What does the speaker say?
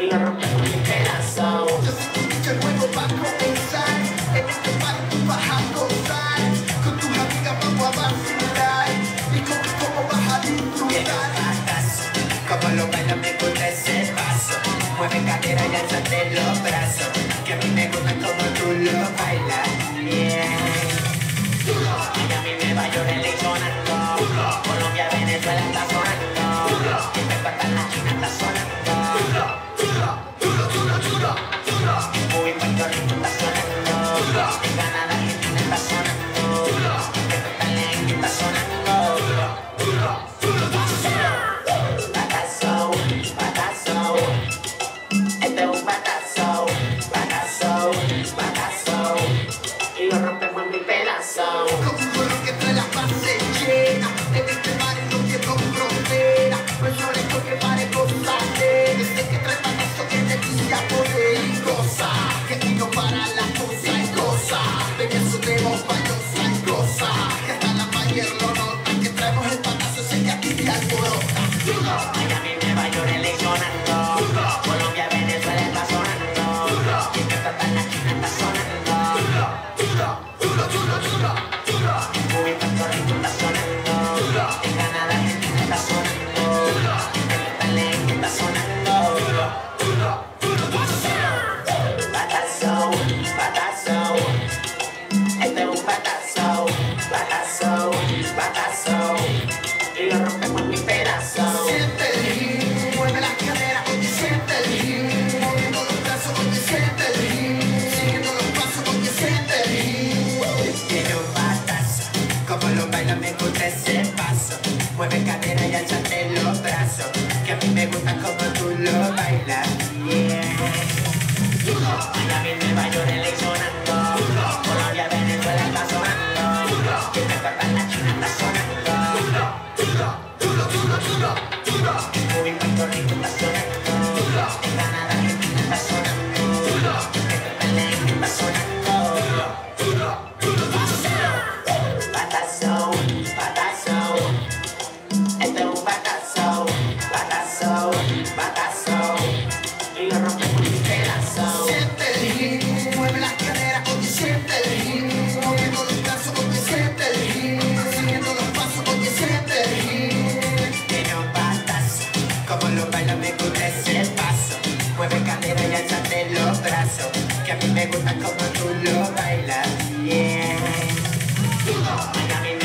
y lo rompemos en pedazos. Yo sé que el juego va a comenzar. En este party tú vas a gozar. Con tus amigas vamos a vacilar. Y con cómo vas a disfrutar. Como lo baila me gusta ese paso. Mueve cadera y alzate los brazos. Que a mí me gusta como tú lo bailas. Yeah. Miami, Nueva York, LA sonando. Colombia, Venezuela está sonando. En Bogotá, la China está sonando. Muy Puerto Rico está sonando. En Canadá, Argentina está sonando. En Talento está sonando. Batazo, batazo. Este es un batazo, batazo, batazo. Y lo rompemos en mil pedazos. Con un color que trae la base llena. En este mar no tiene frontera. No es flores que pare gozate. Desde que trae batazo que te quise poder y goza. Que aquí no para la cosa y goza. Ven eso de bomba, goza y goza. Que hasta la mayor lo nota. Que traemos el batazo, sé que aquí te alborota. Miami, Nueva York, LA sonando. Colombia, Venezuela está sonando. Y en Bogotá, la China está sonando. Muy Puerto Rico está sonando. En Canadá, Argentina está sonando. En Talento está sonando. Batazo, batazo. Este es un batazo, batazo, batazo. Y lo rompemos en mil pedazos. Siente el hit, mueve las caderas, oye, siente el hit. Moviendo los brazos, oye, siente el hit. Siguiendo los pasos, oye, siente el hit. Tiene un batazo, como lo baila me gusta ese paso. Mueve cadera y alzate los brazos. Que a mí me gusta como tú lo bailas. Yeah. Miami, Nueva York, LA sonando. Colombia, Venezuela está sonando. Y en Bogotá, la China está sonando. Muy Puerto Rico está sonando. En Canadá, Argentina está sonando. En Talento está sonando. Batazo, batazo. Este es un batazo, batazo, batazo. Y lo rompemos en pedazos. Siente el hit, mueve las caderas, oye, siente el hit. Moviendo los brazos, oye, siente el hit. Siguiendo los pasos, oye, siente el hit. Tiene un batazo, como lo baila me gusta ese paso. Mueve cadera y alzate los brazos. Que a mí me gusta como tú lo bailas.